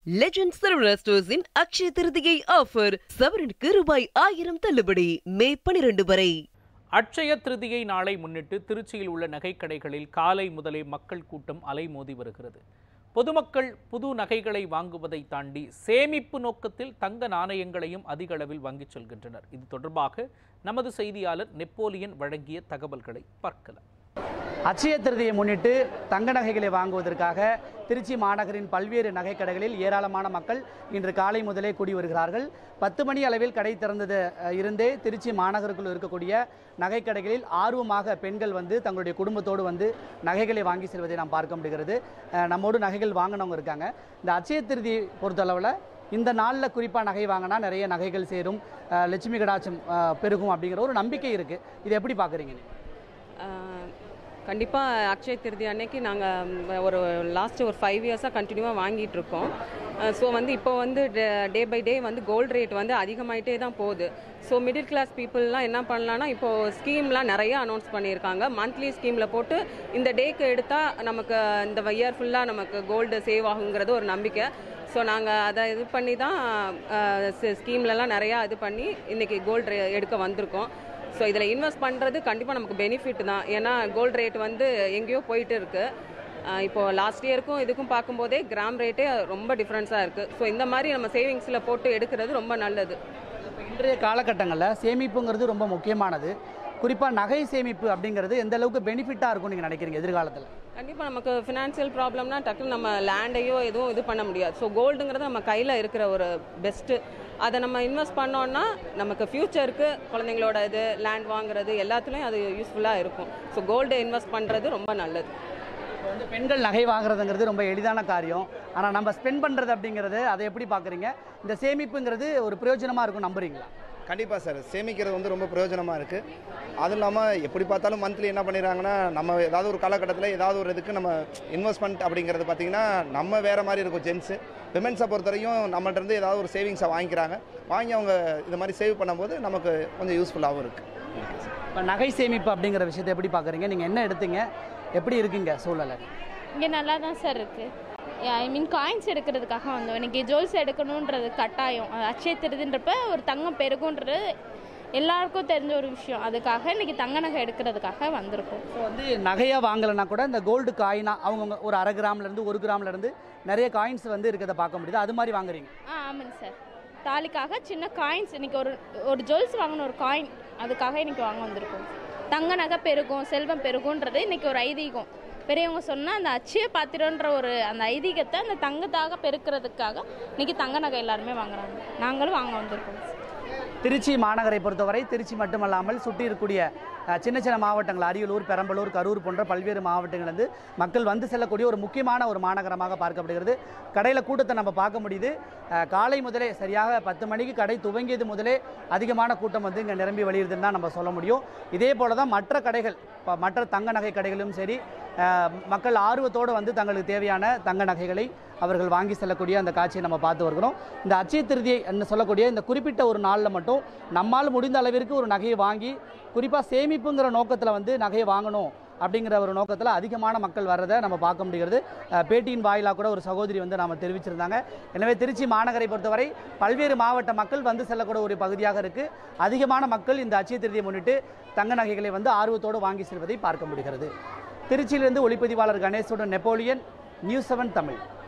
Legend Sarvana Stores in Akshaya Tritigai offer சவரனுக்கு ரூபாய் 1000 தள்ளுபடி மே 12 வரை. அட்சய திருதியை நாளை முன்னிட்டு திருச்சியில் உள்ள நகைக்கடைகளில் காலை முதலே மக்கள் கூட்டம் அலைமோதி வருகிறது. பொதுமக்கள் புது நகைகளை வாங்குவதை தாண்டி சேமிப்பு நோக்கத்தில் தங்க நாணயங்களையும் அதிக அளவில் வாங்கிச் செல்கின்றனர். இது தொடர்பாக நமது செய்தியாளர் நெப்போலியன் வழங்கிய தகவல்களை பார்க்கலாம். அட்சய திருதியை முன்னிட்டு தங்க நகைகளை வாங்குவதற்காக திருச்சி மாநகரின் பல்வேறு நகைக்கடைகளில் ஏராளமான மக்கள் இன்று காலை முதலே கூடி வருகிறார்கள். 10 மணி அளவில் கடை திறந்தது இருந்தே திருச்சி மாநகருக்குள் இருக்கக்கூடிய நகைக்கடைகளில் ஆர்வமாக பெண்கள் வந்து தங்களுடைய குடும்பத்தோடு வந்து நகைகளை வாங்கி செல்வதை நாம் பார்க்க முடிகிறது. நம்மோடு நகைகள் வாங்கினவங்க இருக்காங்க. இந்த அட்சய திருதியை பொறுத்தளவில் இந்த நாளில் குறிப்பாக நகை வாங்கினா நிறைய நகைகள் சேரும், லட்சுமி கடாட்சம் பெருகும் அப்படிங்கிற ஒரு நம்பிக்கை இருக்குது. இதை எப்படி பார்க்குறீங்க? கண்டிப்பாக அக்ஷய திருதி அன்னைக்கு நாங்கள் ஒரு லாஸ்ட்டு ஒரு 5 இயர்ஸாக கண்டினியூவாக வாங்கிட்டுருக்கோம். ஸோ வந்து இப்போ வந்து டே பை டே வந்து கோல்டு ரேட் வந்து அதிகமாகிட்டே தான் போகுது. ஸோ மிடில் கிளாஸ் பீப்புளெலாம் என்ன பண்ணலான்னா இப்போது ஸ்கீம்லாம் நிறைய அனௌன்ஸ் பண்ணியிருக்காங்க. மந்த்லி ஸ்கீமில் போட்டு இந்த டேக்கு எடுத்தால் நமக்கு இந்த இயர் ஃபுல்லாக நமக்கு கோல்டு சேவ் ஆகுங்கிறது ஒரு நம்பிக்கை. ஸோ நாங்கள் அதை இது பண்ணி தான் ஸ்கீம்லலாம் நிறையா இது பண்ணி இன்றைக்கி கோல்டு எடுக்க வந்திருக்கோம். ஸோ இதில் இன்வெஸ்ட் பண்ணுறது கண்டிப்பாக நமக்கு பெனிஃபிட் தான். ஏன்னா கோல்டு ரேட் வந்து எங்கேயோ போயிட்டு இருக்குது. இப்போது லாஸ்ட் இயருக்கும் இதுக்கும் பார்க்கும்போதே கிராம் ரேட்டே ரொம்ப டிஃப்ரென்ஸாக இருக்குது. ஸோ இந்த மாதிரி நம்ம சேவிங்ஸில் போட்டு எடுக்கிறது ரொம்ப நல்லது. இன்றைய காலகட்டங்களில் சேமிப்புங்கிறது ரொம்ப முக்கியமானது. குறிப்பாக நகை சேமிப்பு அப்படிங்கிறது எந்த அளவுக்கு பெனிஃபிட்டாக இருக்கும்னு நீங்கள் நினைக்கிறீங்க எதிர்காலத்தில்? கண்டிப்பாக நமக்கு ஃபினான்ஷியல் ப்ராப்ளம்னா டக்குன்னு நம்ம லேண்டையோ எதுவும் இது பண்ண முடியாது. ஸோ கோல்டுங்கிறது நம்ம கையில் இருக்கிற ஒரு பெஸ்ட்டு. அதை நம்ம இன்வெஸ்ட் பண்ணோன்னா நமக்கு ஃப்யூச்சருக்கு குழந்தைங்களோட இது லேண்ட் வாங்குறது எல்லாத்துலேயும் அது யூஸ்ஃபுல்லாக இருக்கும். ஸோ கோல்டு இன்வெஸ்ட் பண்ணுறது ரொம்ப நல்லது. வந்து பெண்கள் நகை வாங்குறதுங்கிறது ரொம்ப எளிதான காரியம். ஆனால் நம்ம ஸ்பெண்ட் பண்ணுறது அப்படிங்கிறது அதை எப்படி பார்க்குறீங்க? இந்த சேமிப்புங்கிறது ஒரு பிரயோஜனமாக இருக்கும் நம்புறீங்களா? கண்டிப்பாக சார், சேமிக்கிறது வந்து ரொம்ப பிரயோஜனமாக இருக்குது. அதுவும் இல்லாமல் எப்படி பார்த்தாலும் மந்த்லி என்ன பண்ணிடுறாங்கன்னா நம்ம ஏதாவது ஒரு காலகட்டத்தில் ஏதாவது ஒரு இதுக்கு நம்ம இன்வெஸ்ட்மெண்ட் அப்படிங்கிறது பார்த்திங்கன்னா நம்ம வேறு மாதிரி இருக்கும். ஜென்ஸு விமென்ஸை பொறுத்தவரையும் நம்மள்கிட்ட ஏதாவது ஒரு சேவிங்ஸை வாங்கிக்கிறாங்க. வாங்கி அவங்க இது மாதிரி சேவ் பண்ணும்போது நமக்கு கொஞ்சம் யூஸ்ஃபுல்லாகவும் இருக்குது. இப்போ நகை சேமிப்பு அப்படிங்கிற விஷயத்தை எப்படி பார்க்குறீங்க? நீங்கள் என்ன எடுத்தீங்க, எப்படி இருக்குங்க சூழலை? இங்கே நல்லா தான் சார் இருக்குது. ஐ மீன் காயின்ஸ் எடுக்கிறதுக்காக வந்தோம். இன்றைக்கி ஜுவல்ஸ் எடுக்கணுன்றது கட்டாயம். அட்சய திருதின்றப்ப ஒரு தங்கம் பெருகுன்றது எல்லாருக்கும் தெரிஞ்ச ஒரு விஷயம். அதுக்காக இன்றைக்கி தங்க நகை எடுக்கிறதுக்காக வந்திருக்கோம். ஸோ வந்து நகையாக வாங்கலைன்னா கூட இந்த கோல்டு காயினாக அவங்க ஒரு 1/2 கிராம்லேருந்து 1 கிராம்லேருந்து நிறைய காயின்ஸ் வந்து இருக்கிறத பார்க்க முடியுது. அது மாதிரி வாங்குறீங்க? ஆமாங்க சார். தாலிக்காக சின்ன காயின்ஸ் இன்றைக்கி ஒரு ஜுவல்ஸ் வாங்கணும், ஒரு காயின், அதுக்காக இன்றைக்கி வாங்க வந்திருக்கோம். தங்க நகை பெருகும், செல்வம் பெருகுன்றது இன்றைக்கி ஒரு ஐதீகம். பெரியவங்க சொன்னால் அந்த அட்சய பாத்திரன்ற ஒரு அந்த ஐதீகத்தை அந்த தங்கத்தாக பெருக்கிறதுக்காக இன்றைக்கி தங்க நகை எல்லாருமே வாங்குறாங்க. நாங்களும் வாங்க வந்திருக்கோம். திருச்சி மாநகரை பொறுத்தவரை திருச்சி மட்டுமல்லாமல் சுற்றி இருக்கக்கூடிய சின்ன சின்ன மாவட்டங்கள் அரியலூர், பெரம்பலூர், கரூர் போன்ற பல்வேறு மாவட்டங்கள்லேருந்து மக்கள் வந்து செல்லக்கூடிய ஒரு முக்கியமான ஒரு மாநகரமாக பார்க்கப்படுகிறது. கடையில் கூட்டத்தை நம்ம பார்க்க முடியுது. காலை முதலே சரியாக 10 மணிக்கு கடை துவங்கியது முதலே அதிகமான கூட்டம் வந்து இங்கே நிரம்பி வழியுதுன்னு தான் நம்ம சொல்ல முடியும். இதே போல தான் மற்ற கடைகள், மற்ற தங்க நகை கடைகளும் சரி, மக்கள் ஆர்வத்தோடு வந்து தங்களுக்கு தேவையான தங்க நகைகளை அவர்கள் வாங்கி செல்லக்கூடிய அந்த காட்சியை நம்ம பார்த்து வருகிறோம். இந்த அட்சய திருதியை என்ன சொல்லக்கூடிய இந்த குறிப்பிட்ட ஒரு நாளில் மட்டும் நம்மால் முடிந்த அளவிற்கு ஒரு நகையை வாங்கி, குறிப்பாக சேமிப்புங்கிற நோக்கத்தில் வந்து நகையை வாங்கணும் அப்படிங்கிற ஒரு நோக்கத்தில் அதிகமான மக்கள் வர்றதை நம்ம பார்க்க முடிகிறது. பேட்டியின் வாயிலாக கூட ஒரு சகோதரி வந்து நாம் தெரிவிச்சிருந்தாங்க. எனவே திருச்சி மாநகரை பொறுத்தவரை பல்வேறு மாவட்ட மக்கள் வந்து செல்லக்கூடிய ஒரு பகுதியாக இருக்குது. அதிகமான மக்கள் இந்த அட்சய திருதியை முன்னிட்டு தங்க நகைகளை வந்து ஆர்வத்தோடு வாங்கி செல்வதை பார்க்க முடிகிறது. திருச்சியிலிருந்து ஒளிப்பதிவாளர் கணேஷுடன் நெப்போலியன், நியூஸ் 7 தமிழ்.